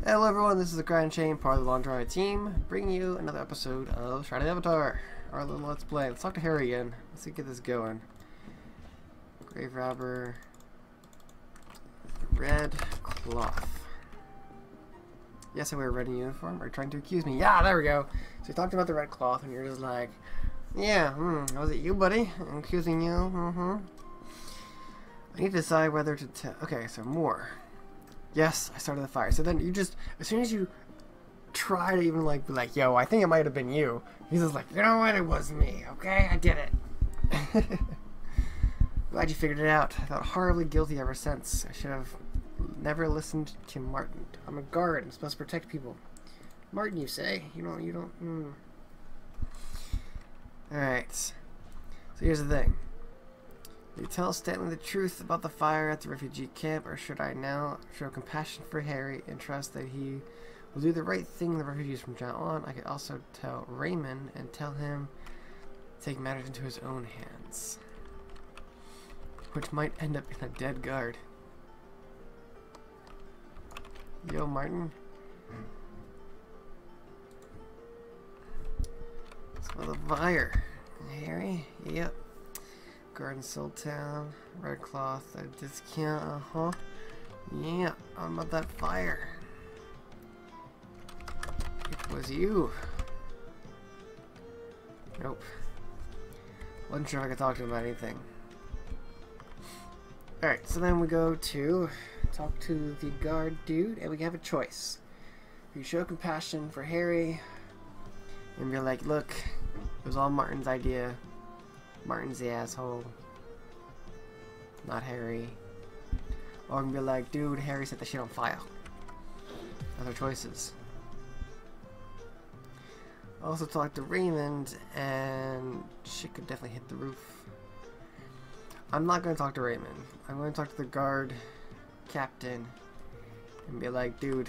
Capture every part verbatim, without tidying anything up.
Hello everyone, this is the Grand Chain, part of the Long Dry team, bringing you another episode of Shrouded Avatar, our little Let's Play. Let's talk to Harry again. Let's see, get this going. Grave Robber. Red Cloth. Yes, I wear a red uniform. Are you trying to accuse me? Yeah, there we go. So you talked about the red cloth, and you're just like, yeah, hmm, was it you, buddy? I'm accusing you. Mm-hmm. I need to decide whether to tell. Okay, so more. Yes, I started the fire. So then you just, as soon as you try to even like be like, yo, I think it might have been you, he's just like, you know what, it was me, okay? I did it. Glad you figured it out. I felt horribly guilty ever since. I should have never listened to Martin. I'm a guard. I'm supposed to protect people. Martin, you say? You don't, you don't, mm. Alright. So here's the thing. Will you tell Stanley the truth about the fire at the refugee camp, or should I now show compassion for Harry and trust that he will do the right thing to the refugees from now on? I could also tell Raymond and tell him to take matters into his own hands, which might end up in a dead guard. Yo, Martin. Smell the fire. Harry? Yep. Garden Soul Town, Red Cloth, a discount, uh-huh. Yeah, how about that fire? It was you. Nope. Wasn't sure if I could talk to him about anything. Alright, so then we go to talk to the guard dude, and we have a choice. You show compassion for Harry, and be like, look, it was all Martin's idea. Martin's the asshole, not Harry. Or I can be like, dude, Harry set the shit on fire. Other choices. Also talk to Raymond, and shit could definitely hit the roof. I'm not going to talk to Raymond. I'm going to talk to the guard captain and be like, dude,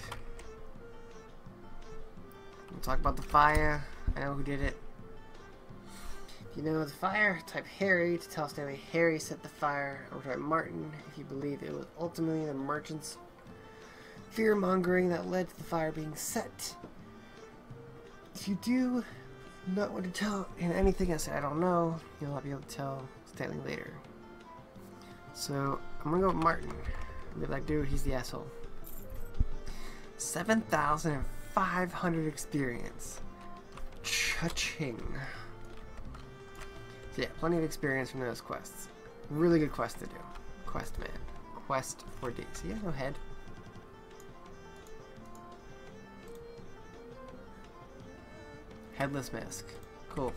we'll talk about the fire. I know who did it. If you know the fire, type Harry to tell Stanley Harry set the fire, or type Martin if you believe it was ultimately the merchant's fear-mongering that led to the fire being set. If you do not want to tell in anything I say I don't know, you'll not be able to tell Stanley later. So I'm gonna go with Martin. I'll be like, dude, he's the asshole. seven thousand five hundred experience. Cha-ching. So yeah, plenty of experience from those quests. Really good quest to do. Quest man. Quest for D. So yeah, no head. Headless mask. Cool.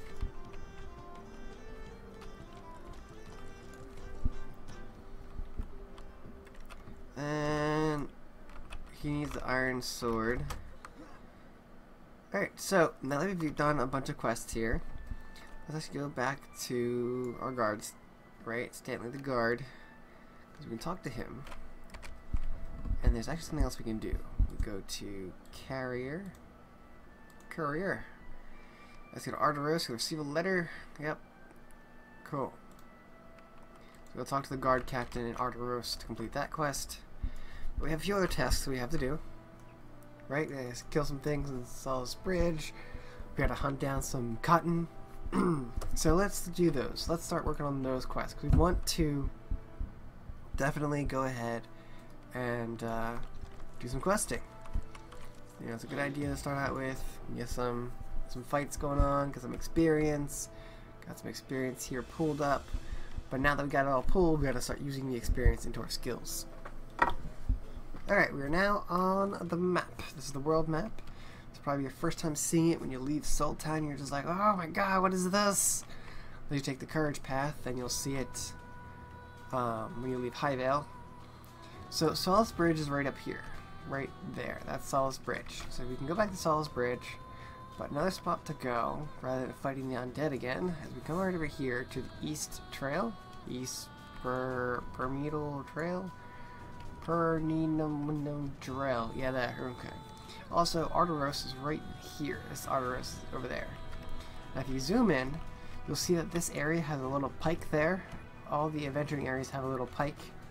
And he needs the iron sword. Alright, so now that we've done a bunch of quests here, let's actually go back to our guards, right? Stanley the guard, because we can talk to him. And there's actually something else we can do. We go to carrier, courier. Let's go to Arteros, we'll receive a letter. Yep, cool. So we'll talk to the guard captain in Arteros to complete that quest. But we have a few other tasks we have to do, right? Let's kill some things in Solace Bridge. We gotta hunt down some cotton. So let's do those. Let's start working on those quests. We want to definitely go ahead and uh, do some questing. You know, it's a good idea to start out with. Get some some fights going on, get some experience. Got some experience here pulled up. But now that we got it all pulled, we gotta start using the experience into our skills. Alright, we are now on the map. This is the world map. It's probably your first time seeing it when you leave Soul Town. You're just like, oh my god, what is this? Then you take the Courage Path, then you'll see it um, when you leave Highvale. So Solace Bridge is right up here, right there. That's Solace Bridge. So we can go back to Solace Bridge, but another spot to go rather than fighting the undead again. As we come right over here to the East Trail, East per Pyramidal Trail, Pyramidal Trail. Yeah, that. Okay. Also, Arteros is right here. This Arteros is over there. Now, if you zoom in, you'll see that this area has a little pike there. All the adventuring areas have a little pike.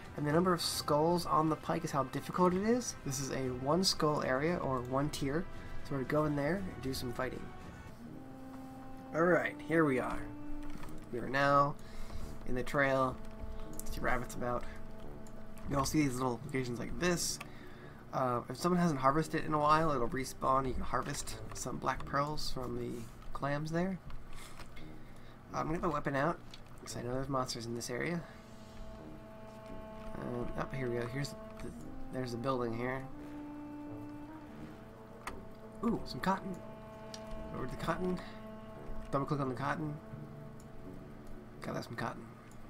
And the number of skulls on the pike is how difficult it is. This is a one skull area, or one tier. So we're going to go in there and do some fighting. Alright, here we are. We are now in the trail. See rabbits about. You'll see these little locations like this. Uh, if someone hasn't harvested in a while, it'll respawn. You can harvest some black pearls from the clams there. I'm going to get my weapon out, because I know there's monsters in this area. Um, oh, here we go. Here's the, there's the building here. Ooh, some cotton. Over to the cotton. Double click on the cotton. Got some cotton.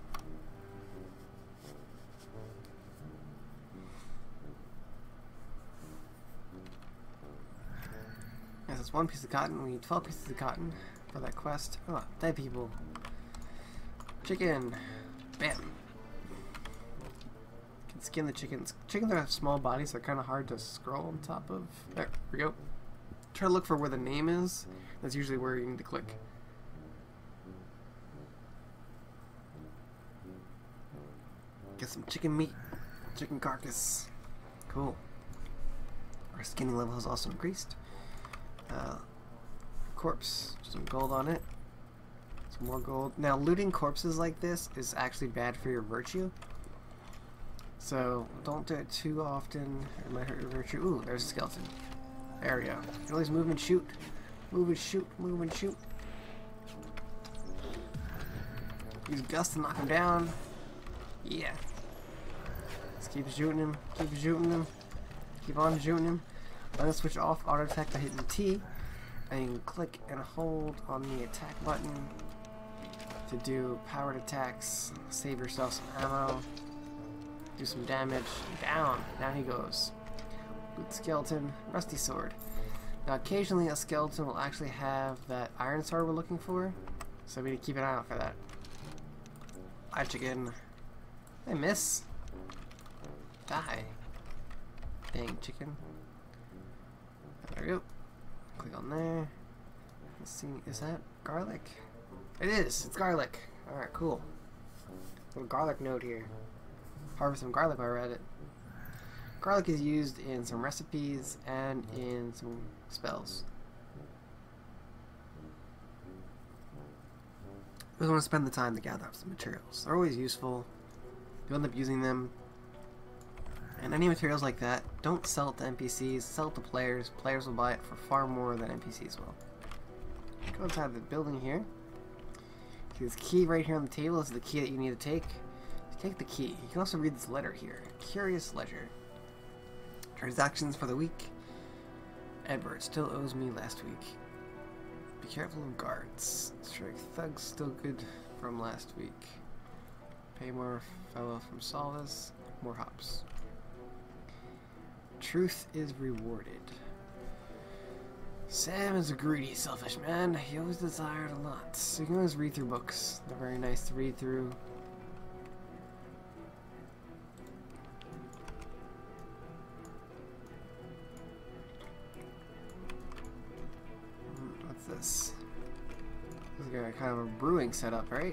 Yes, that's one piece of cotton. We need twelve pieces of cotton for that quest. Oh, dead people. Chicken. Bam. Can skin the chickens. Chickens have small bodies, so they're kind of hard to scroll on top of. There we go. Try to look for where the name is. That's usually where you need to click. Get some chicken meat. Chicken carcass. Cool. Our skinning level has also increased. Uh, corpse. Some gold on it. Some more gold. Now, looting corpses like this is actually bad for your virtue. So, don't do it too often. It might hurt your virtue. Ooh, there's a skeleton. There we go. You can always move and shoot. Move and shoot. Move and shoot. Use Gust to knock him down. Yeah. Let's keep shooting him. Keep shooting him. Keep on shooting him. I'm going to switch off auto attack by hitting T. And you can click and hold on the attack button to do powered attacks. Save yourself some ammo. Do some damage. Down. Down he goes. Boot skeleton. Rusty sword. Now occasionally a skeleton will actually have that iron sword we're looking for. So we need to keep an eye out for that. Hi chicken. I miss. Die. Dang chicken. There we go. Click on there. Let's see, is that garlic? It is! It's garlic! Alright, cool. Little garlic node here. Harvest some garlic while we're at it. Garlic is used in some recipes and in some spells. We want to spend the time to gather up some materials. They're always useful. You end up using them. And any materials like that, don't sell it to N P Cs, sell it to players. Players will buy it for far more than N P Cs will. Go inside the building here. See this key right here on the table is the key that you need to take. Take the key. You can also read this letter here. Curious Ledger. Transactions for the week. Edward still owes me last week. Be careful of guards. Strike thugs still good from last week. Pay more fellow from Solace. More hops. Truth is rewarded. Sam is a greedy, selfish man. He always desired a lot. So you can always read through books. They're very nice to read through. What's this? This is got kind of a brewing setup, right?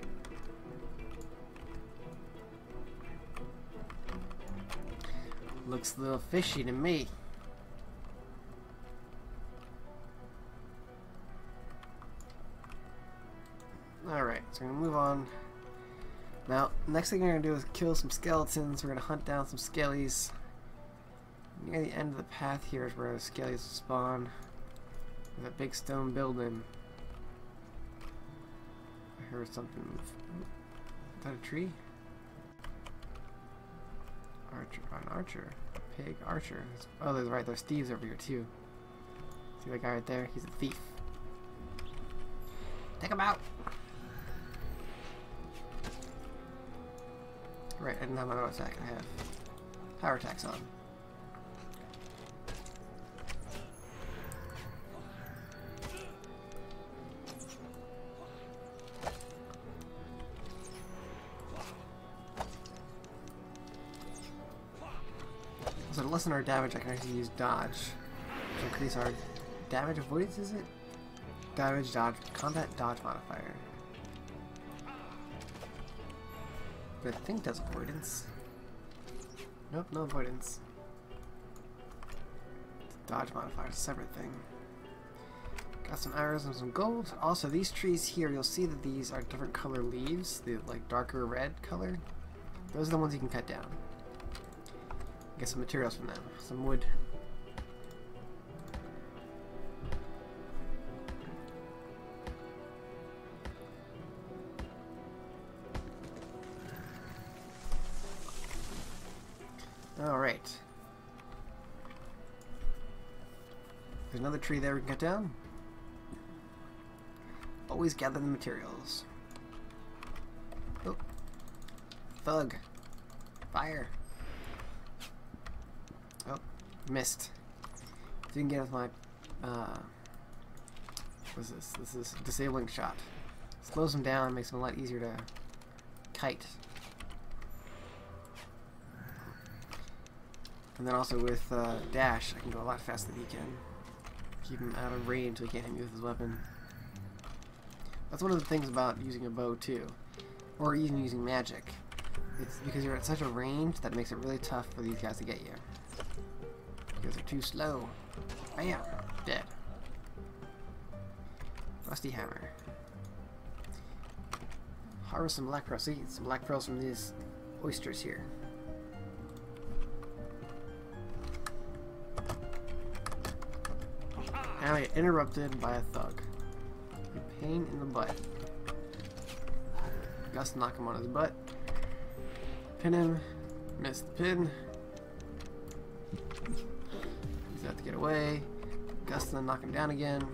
Looks a little fishy to me. Alright, so we're going to move on. Now, next thing we're going to do is kill some skeletons. We're going to hunt down some skellies. Near the end of the path here is where the skellies will spawn. There's a big stone building. I heard something move. Is that a tree? Archer, an archer, a pig archer. Oh, there's right. There's thieves over here too. See that guy right there? He's a thief. Take him out. Right, I didn't have my auto attack. I have power attacks on. So to lessen our damage, I can actually use dodge to increase our damage avoidance, is it? Damage, dodge, combat, dodge modifier. But I think does avoidance. Nope, no avoidance. Dodge modifier is a separate thing. Got some arrows and some gold. Also, these trees here, you'll see that these are different color leaves. The like darker red color. Those are the ones you can cut down. Get some materials from them. Some wood. Alright. There's another tree there we can cut down. Always gather the materials. Oh. Thug. Fire. Oh. Missed. If you can get with my... Uh, what is this? This is disabling shot. Slows them down, makes them a lot easier to kite. And then also with uh, dash, I can go a lot faster than he can. Keep him out of range so he can't hit me with his weapon. That's one of the things about using a bow too, or even using magic. It's because you're at such a range that makes it really tough for these guys to get you. You guys are too slow. Bam! Dead. Rusty hammer. Harvest some black pearls. See, some black pearls from these oysters here. Now I get interrupted by a thug. A pain in the butt. Gust knock him on his butt. Pin him. Miss the pin. He's got to get away. Gust then knock him down again.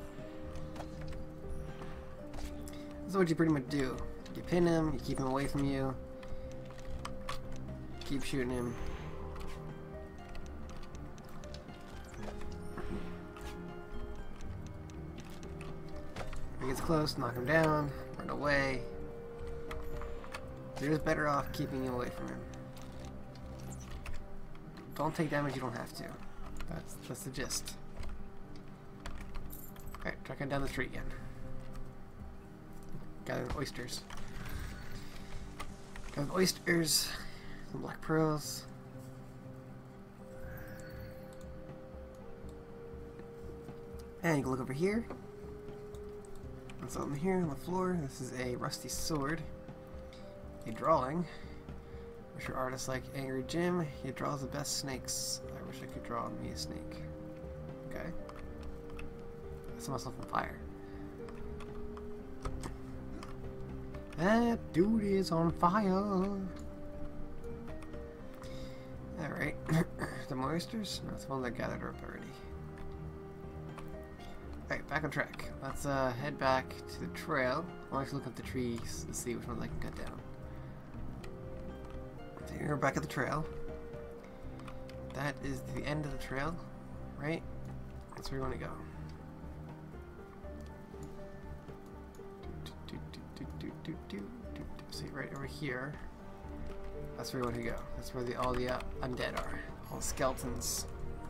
This is what you pretty much do. You pin him, you keep him away from you. Keep shooting him. If he gets close, knock him down, run away. You're just better off keeping him away from him. Don't take damage you don't have to. That's, that's the gist. Alright, tracking down the street again. Gather oysters. Got oysters, some black pearls. And you can look over here. What's on here on the floor? This is a rusty sword. A drawing. Wish your artist like Angry Jim. He draws the best snakes. I wish I could draw me a snake. Okay. I set myself on fire. That dude is on fire. Alright. The oysters? No, it's the one that gathered up already. Alright, back on track. Let's uh, head back to the trail. I'll actually look up the trees to see which ones I can cut down. So here we're back at the trail. That is the end of the trail, right? That's where we want to go. See, right over here. That's where we want to go. That's where the, all the uh, undead are. All the skeletons.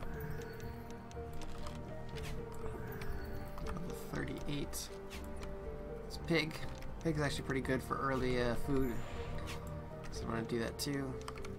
Level thirty-eight. It's pig. Pig is actually pretty good for early uh, food. So I want to do that too.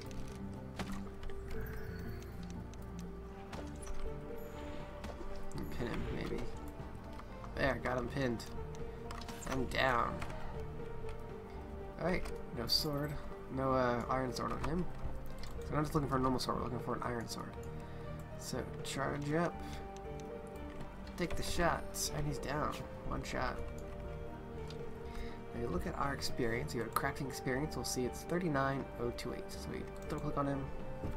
And pin him, maybe. There, got him pinned. I'm down. Alright, no sword. No uh, iron sword on him. So we're not just looking for a normal sword, we're looking for an iron sword. So, charge up. Take the shots. And he's down. One shot. Now you look at our experience. You go to crafting experience, we'll see it's thirty-nine oh twenty-eight. So we double click on him.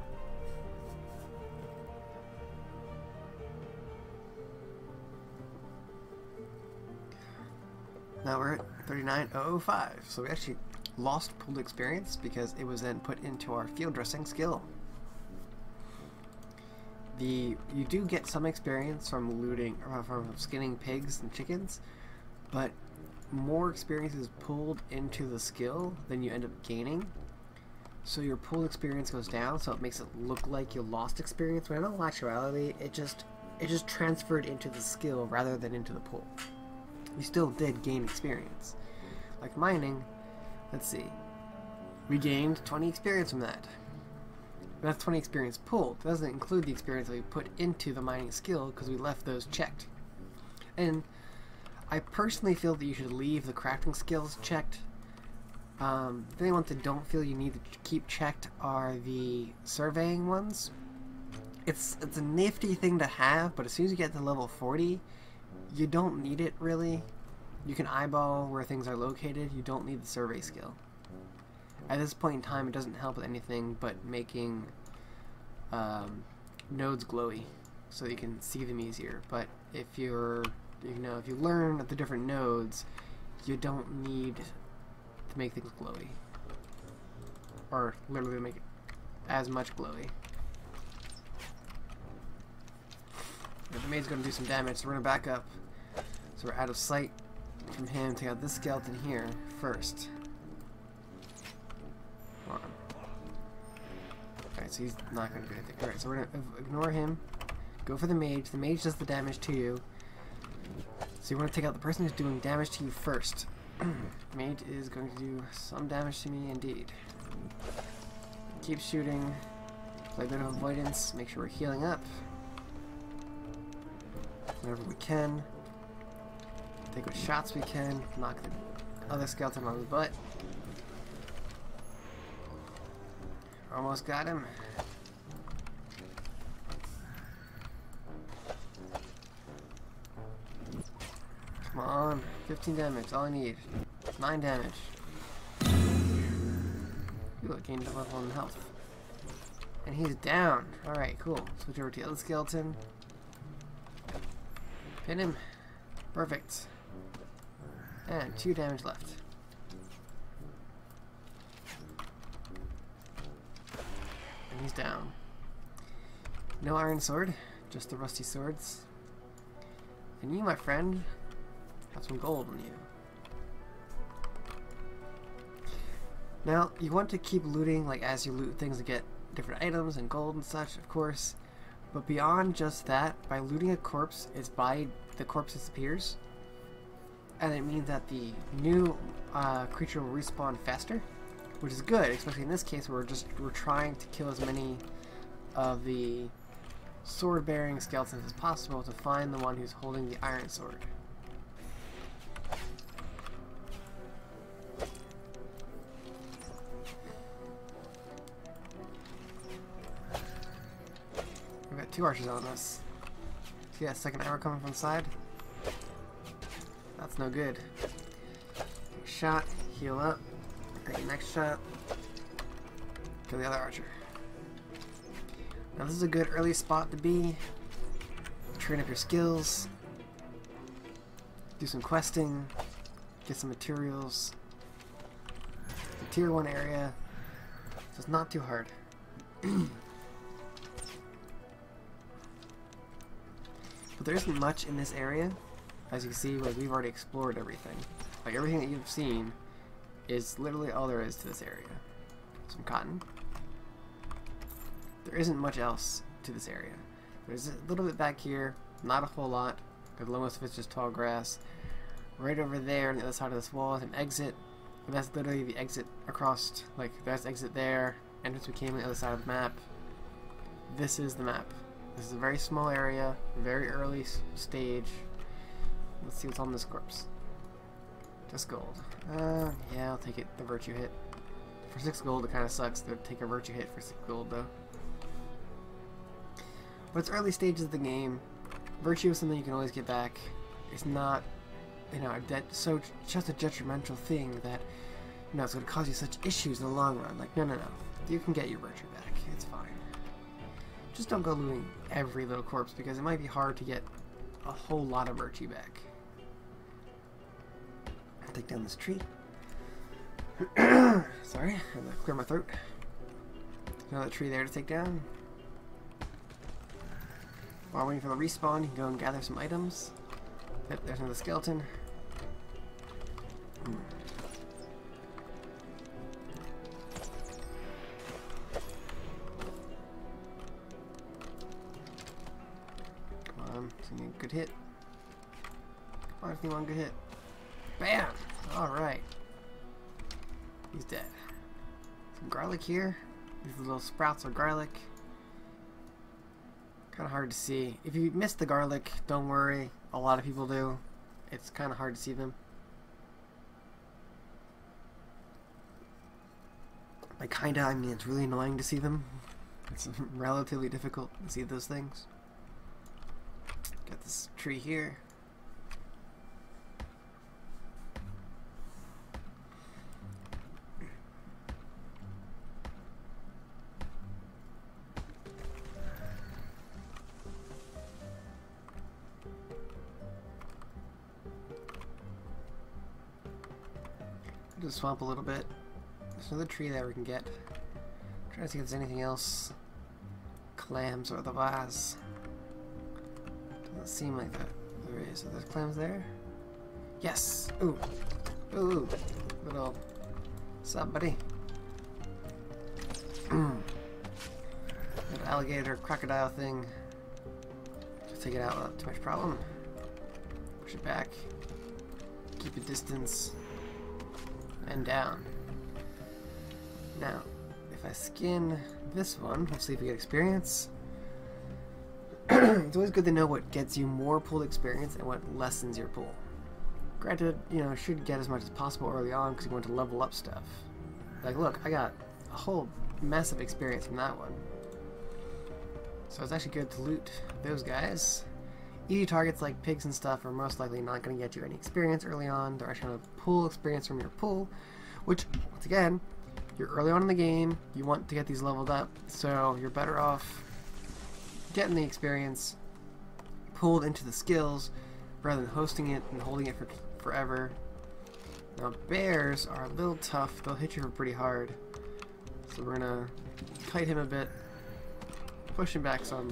Now we're at thirty-nine oh oh five, so we actually lost pooled experience because it was then put into our field dressing skill. The you do get some experience from looting, or from skinning pigs and chickens, but more experience is pulled into the skill than you end up gaining. So your pooled experience goes down, so it makes it look like you lost experience, when in all actuality, it just it just transferred into the skill rather than into the pool. You still did gain experience. Like mining, let's see. We gained twenty experience from that. That's twenty experience pulled. It doesn't include the experience that we put into the mining skill because we left those checked. And I personally feel that you should leave the crafting skills checked. Um, the only ones that don't feel you need to keep checked are the surveying ones. It's, it's a nifty thing to have, but as soon as you get to level forty, you don't need it really. You can eyeball where things are located. You don't need the survey skill. At this point in time, it doesn't help with anything but making um, nodes glowy, so you can see them easier. But if you're, you know, if you learn the different nodes, you don't need to make things glowy, or literally make it as much glowy. But the maid's going to do some damage, so we're going to back up, so we're out of sight from him. Take out this skeleton here first. Alright, so he's not going to do anything. Alright, so we're going to ignore him. Go for the mage. The mage does the damage to you. So you want to take out the person who's doing damage to you first. Mage is going to do some damage to me indeed. Keep shooting. Play a bit of avoidance. Make sure we're healing up whenever we can. Take what shots we can. Knock the other skeleton on his butt. Almost got him. Come on. fifteen damage. All I need. nine damage. Ooh, I gained a level in health. And he's down. Alright, cool. Switch over to the other skeleton. Pin him. Perfect. And two damage left. And he's down. No iron sword, just the rusty swords. And you, my friend, have some gold on you. Now, you want to keep looting, like, as you loot things to get different items and gold and such, of course. But beyond just that, by looting a corpse, it's by the corpse disappears. And it means that the new uh, creature will respawn faster, which is good, especially in this case where we're just we're trying to kill as many of the sword-bearing skeletons as possible to find the one who's holding the iron sword. We've got two archers on us. See that second arrow coming from the side? That's no good. Take a shot, heal up, take your next shot, kill the other archer. Now this is a good early spot to be. Train up your skills, do some questing, get some materials. The tier one area, so it's not too hard. But there isn't much in this area. As you can see, like, we've already explored everything. Like, everything that you've seen is literally all there is to this area. Some cotton. There isn't much else to this area. There's a little bit back here, not a whole lot, because most of it's just tall grass. Right over there on the other side of this wall is an exit. And that's literally the exit across, like, that's exit there. Entrance we came on the other side of the map. This is the map. This is a very small area, very early stage. Let's see what's on this corpse. Just gold. Uh, yeah, I'll take it. The virtue hit. For six gold, it kind of sucks to take a virtue hit for six gold, though. But it's early stages of the game. Virtue is something you can always get back. It's not, you know, a so just a detrimental thing that, you know, it's going to cause you such issues in the long run. Like, no, no, no. You can get your virtue back. It's fine. Just don't go looting every little corpse because it might be hard to get a whole lot of virtue back. I'll take down this tree. Sorry, I had to clear my throat. Another tree there to take down. While waiting for the respawn, you can go and gather some items. Yep, there's another skeleton. Hmm. Come on, so you need a good hit. Come on, if you want a good hit. Bam! Alright. He's dead. Some garlic here. These little sprouts of garlic. Kind of hard to see. If you miss the garlic, don't worry. A lot of people do. It's kind of hard to see them. By kinda, I mean it's really annoying to see them. It's relatively difficult to see those things. Got this tree here. Just swamp a little bit. There's another tree that we can get. I'm trying to see if there's anything else. Clams or otherwise. Doesn't seem like that there is. Are there clams there? Yes! Ooh! Ooh! Little... What's up, buddy? Little alligator crocodile thing. Just take it out without too much problem. Push it back. Keep a distance. And down. Now, if I skin this one, let's see if we get experience. It's always good to know what gets you more pool experience and what lessens your pool. Granted, you know, should get as much as possible early on because you want to level up stuff. Like, look, I got a whole mess of experience from that one. So it's actually good to loot those guys. Easy targets like pigs and stuff are most likely not going to get you any experience early on. They're actually going to pull experience from your pool, which, once again, you're early on in the game, you want to get these leveled up, so you're better off getting the experience pulled into the skills rather than hosting it and holding it for forever. Now bears are a little tough, they'll hit you for pretty hard, so we're going to kite him a bit, push him back some.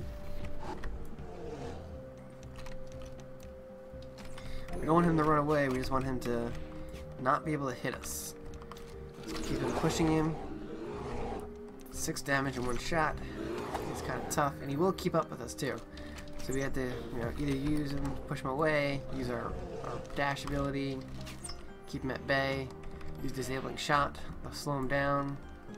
We don't want him to run away, we just want him to not be able to hit us. So keep him pushing him. Six damage in one shot. He's kind of tough, and he will keep up with us too. So we have to, you know, either use him, push him away, use our, our dash ability, keep him at bay, use disabling shot, I'll slow him down.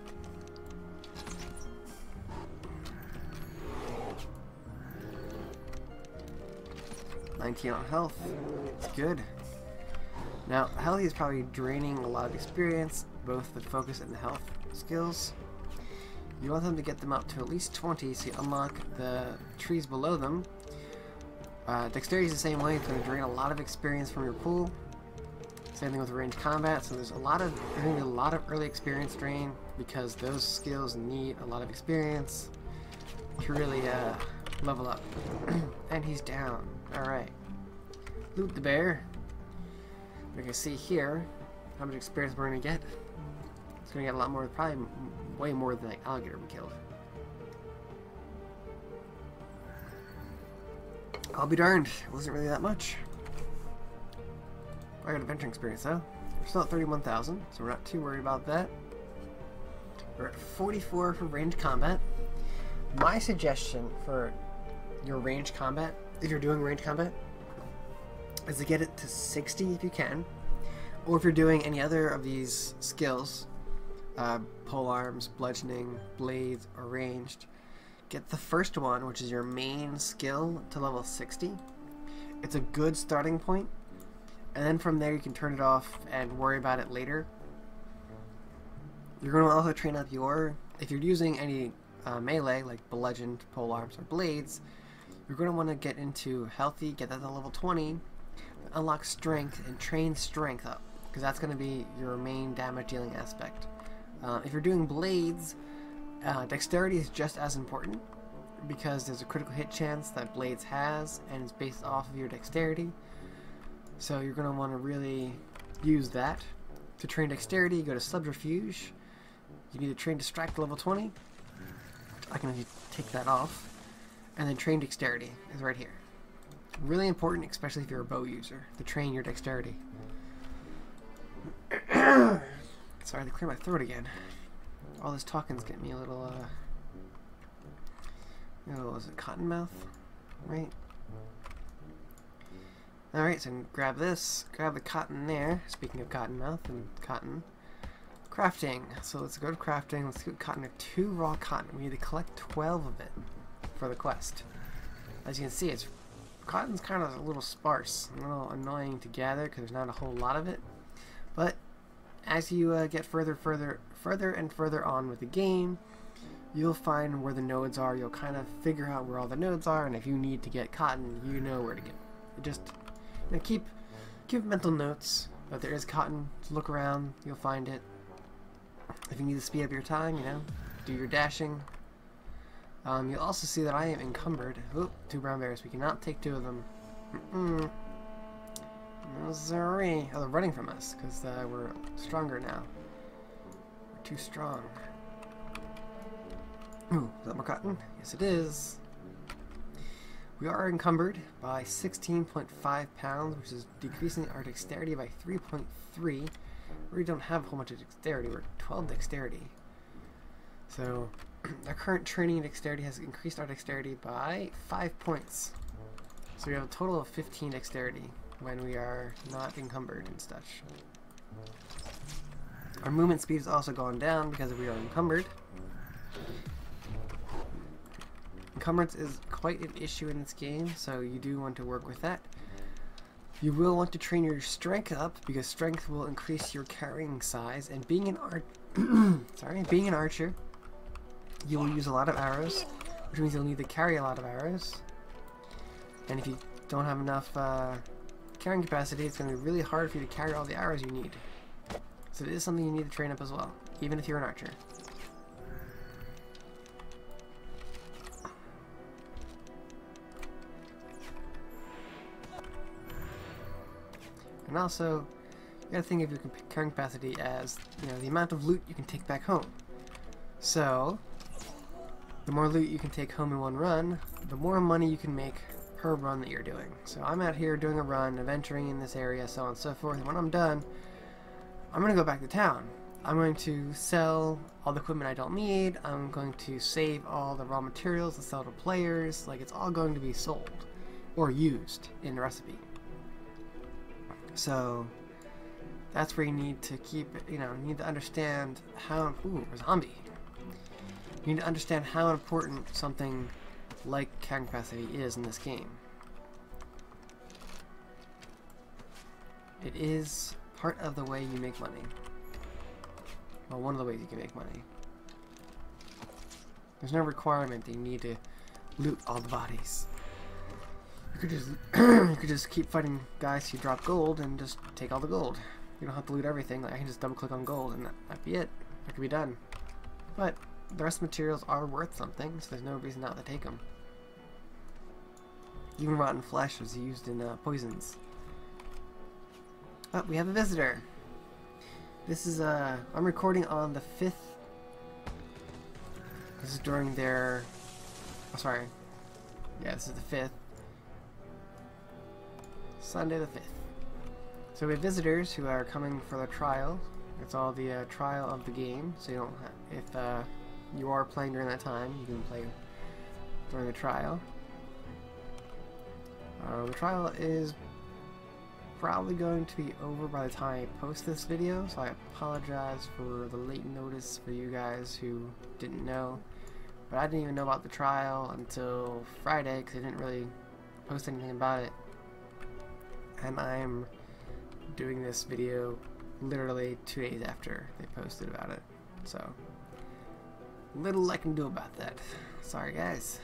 nineteen on health. It's good. Now, Helly is probably draining a lot of experience, both the focus and the health skills. You want them to get them up to at least twenty so you unlock the trees below them. Uh, dexterity is the same way, it's going to drain a lot of experience from your pool. Same thing with ranged combat, so there's a lot of there's going to be a lot of early experience drain because those skills need a lot of experience to really uh, level up. And he's down. Alright. Loot the bear. We can see here how much experience we're going to get. It's going to get a lot more, probably way more than the alligator we killed. I'll be darned. It wasn't really that much. I got adventure experience though. We're still at thirty-one thousand, so we're not too worried about that. We're at forty-four for ranged combat. My suggestion for your ranged combat, if you're doing ranged combat, is to get it to sixty if you can. Or if you're doing any other of these skills, uh, pole arms, bludgeoning, blades, or ranged, get the first one, which is your main skill, to level sixty. It's a good starting point, and then from there you can turn it off and worry about it later. You're going to also train up your, if you're using any uh, melee, like bludgeoned, pole arms, or blades, you're going to want to get into healthy, get that to level twenty, unlock strength, and train strength up, because that's going to be your main damage dealing aspect. Uh, if you're doing blades, uh, dexterity is just as important, because there's a critical hit chance that blades has, and it's based off of your dexterity. So you're going to want to really use that. To train dexterity, you go to subterfuge. You need to train distract level twenty. I can take that off. And then train dexterity is right here. Really important, especially if you're a bow user, to train your dexterity. Sorry to clear my throat again. All this talking's getting me a little, uh... You know, was it Cottonmouth? Right? Alright, so grab this, grab the cotton there, speaking of Cottonmouth and cotton. Crafting. So let's go to crafting. Let's get cotton. Two raw cotton. We need to collect twelve of it for the quest. As you can see, it's cotton's kind of a little sparse, a little annoying to gather because there's not a whole lot of it. But as you uh, get further, further, further and further on with the game, you'll find where the nodes are. You'll kind of figure out where all the nodes are, and if you need to get cotton, you know where to go. You just you know, keep keep mental notes that there is cotton. Look around, you'll find it. If you need to speed up your time, you know, do your dashing. Um, you'll also see that I am encumbered. Oop, two brown bears. We cannot take two of them. Mm-mm. No, sorry. Oh, they're running from us because uh, we're stronger now. We're too strong. Ooh, is that more cotton? Yes, it is. We are encumbered by sixteen point five pounds, which is decreasing our dexterity by three point three. We don't have a whole bunch of dexterity. We're twelve dexterity. So our current training dexterity has increased our dexterity by five points. So we have a total of fifteen dexterity when we are not encumbered and such. Our movement speed has also gone down because we are encumbered. Encumbrance is quite an issue in this game, so you do want to work with that. You will want to train your strength up because strength will increase your carrying size, and being an art sorry, being an archer, you will use a lot of arrows, which means you'll need to carry a lot of arrows. And if you don't have enough uh, carrying capacity, it's going to be really hard for you to carry all the arrows you need. So it is something you need to train up as well, even if you're an archer. And also, you gotta think of your carrying capacity as, you know, the amount of loot you can take back home. So, the more loot you can take home in one run, the more money you can make per run that you're doing. So I'm out here doing a run, adventuring in this area, so on and so forth, and when I'm done, I'm gonna go back to town. I'm going to sell all the equipment I don't need, I'm going to save all the raw materials and sell to players, like it's all going to be sold, or used in the recipe. So that's where you need to keep it, you know, you need to understand how, ooh, a zombie. You need to understand how important something like carrying capacity is in this game. It is part of the way you make money. Well, one of the ways you can make money. There's no requirement that you need to loot all the bodies. You could just you could just keep fighting guys who drop gold and just take all the gold. You don't have to loot everything. Like I can just double click on gold and that, that'd be it. That could be done. But the rest of the materials are worth something, so there's no reason not to take them. Even rotten flesh is used in uh, poisons. Oh, we have a visitor. This is uh I'm recording on the fifth. This is during their. Oh, sorry. Yeah, this is the fifth. Sunday the fifth. So we have visitors who are coming for the trial. It's all the uh, trial of the game, so you don't have, if uh, you are playing during that time, you can play during the trial. Uh, the trial is probably going to be over by the time I post this video, so I apologize for the late notice for you guys who didn't know. But I didn't even know about the trial until Friday because I didn't really post anything about it. And I'm doing this video literally two days after they posted about it. So, little I can do about that. Sorry guys.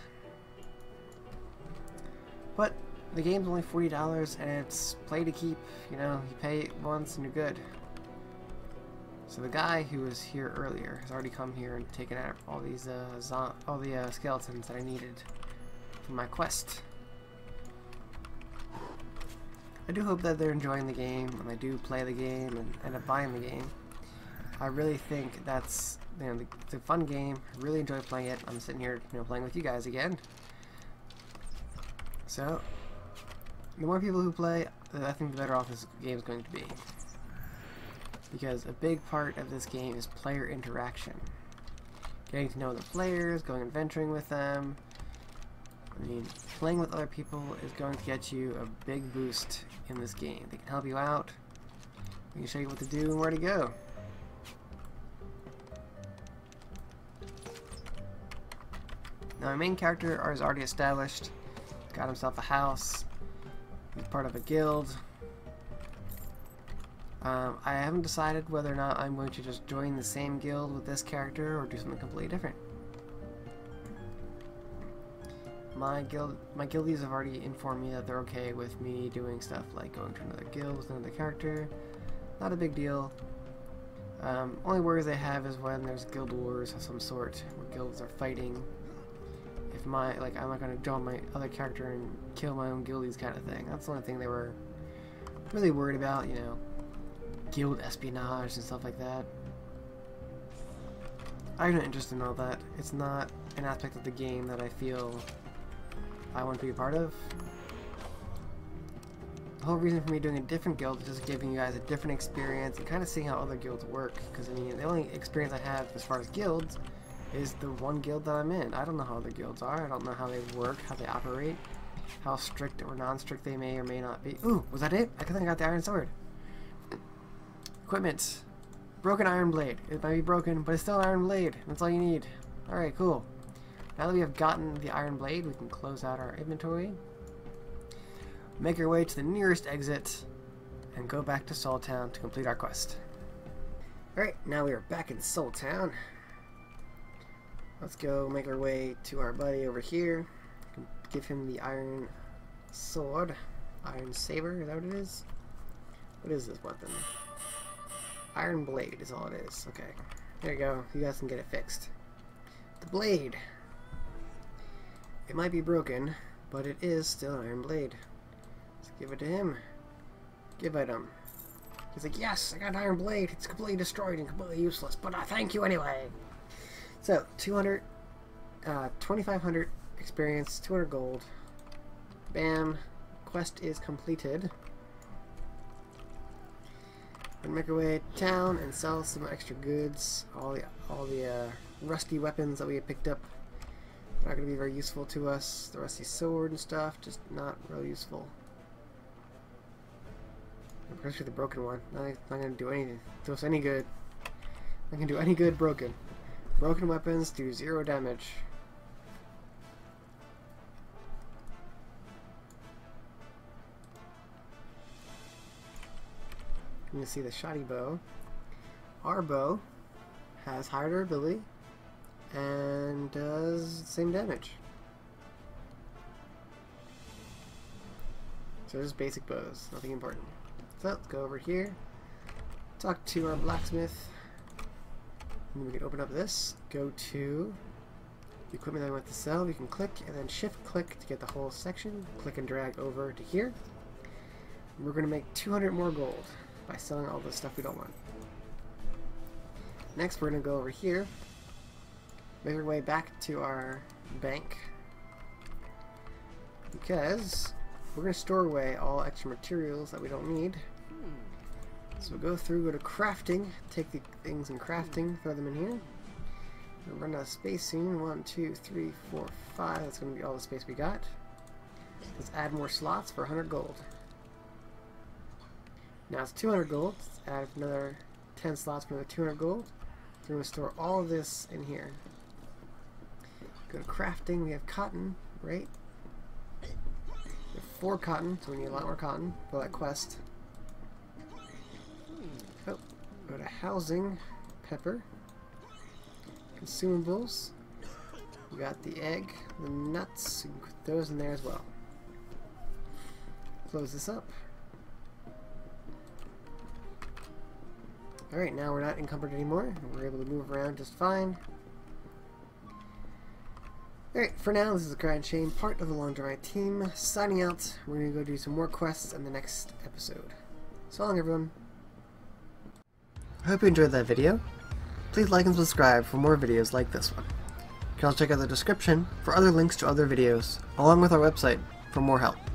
But the game's only forty dollars and it's play to keep. You know, you pay it once and you're good. So the guy who was here earlier has already come here and taken out all these uh, zo all the uh, skeletons that I needed for my quest. I do hope that they're enjoying the game and they do play the game and end up buying the game. I really think that's, you know, it's a fun game. I really enjoy playing it. I'm sitting here, you know, playing with you guys again. So, the more people who play, I think the better off this game is going to be. Because a big part of this game is player interaction. Getting to know the players, going adventuring with them. I mean, playing with other people is going to get you a big boost in this game. They can help you out. They can show you what to do and where to go. Now my main character is already established, got himself a house, he's part of a guild. Um, I haven't decided whether or not I'm going to just join the same guild with this character or do something completely different. My guild, my guildies have already informed me that they're okay with me doing stuff like going to another guild with another character. Not a big deal. Um, only worries they have is when there's guild wars of some sort, where guilds are fighting. If my, like, I'm not going to join my other character and kill my own guildies kind of thing. That's the only thing they were really worried about, you know, guild espionage and stuff like that. I have no interest in all that. It's not an aspect of the game that I feel I want to be a part of. The whole reason for me doing a different guild is just giving you guys a different experience and kind of seeing how other guilds work. Because I mean, the only experience I have as far as guilds is the one guild that I'm in. I don't know how other guilds are. I don't know how they work, how they operate, how strict or non-strict they may or may not be. Ooh, was that it? I think I got the iron sword. Equipment. Broken iron blade. It might be broken, but it's still an iron blade. That's all you need. Alright, cool. Now that we have gotten the iron blade, we can close out our inventory, make our way to the nearest exit, and go back to Soul Town to complete our quest. Alright, now we are back in Soul Town. Let's go make our way to our buddy over here. Give him the iron sword. Iron saber, is that what it is? What is this weapon? Iron blade is all it is. Okay. There you go. You guys can get it fixed. The blade. It might be broken, but it is still an iron blade. Let's give it to him. Give it him. He's like, yes, I got an iron blade. It's completely destroyed and completely useless, but I thank you anyway. So, two hundred, uh, twenty-five hundred experience, two hundred gold. Bam. Quest is completed. We're gonna make our way to town and sell some extra goods. All the all the uh, rusty weapons that we had picked up are not gonna be very useful to us. The rusty sword and stuff, just not real useful. Especially the broken one. Not, not gonna do anything. Do us any good. Not gonna do any good broken. Broken weapons do zero damage. You can see the shoddy bow. Our bow has higher durability and does the same damage. So just basic bows, nothing important. So let's go over here, talk to our blacksmith, and we can open up this, go to the equipment that we want to sell. We can click and then shift click to get the whole section, click and drag over to here. And we're going to make two hundred more gold by selling all the stuff we don't want. Next we're going to go over here, make our way back to our bank, because we're going to store away all extra materials that we don't need. So we'll go through, go to crafting, take the things in crafting, throw them in here. We'll run out of space soon. One, two, three, four, five. That's going to be all the space we got. Let's add more slots for one hundred gold. Now it's two hundred gold. Let's add another ten slots for another two hundred gold. So we're going to store all of this in here. Go to crafting. We have cotton, right? We have four cotton, so we need a lot more cotton for that quest. Oh, go to housing, pepper, consumables. We got the egg, the nuts. You can put those in there as well. Close this up. Alright, now we're not encumbered anymore. We're able to move around just fine. Alright, for now, this is the Grand Chain, part of the Laundromat team. Signing out. We're going to go do some more quests in the next episode. So long, everyone. I hope you enjoyed that video. Please like and subscribe for more videos like this one. You can also check out the description for other links to other videos, along with our website for more help.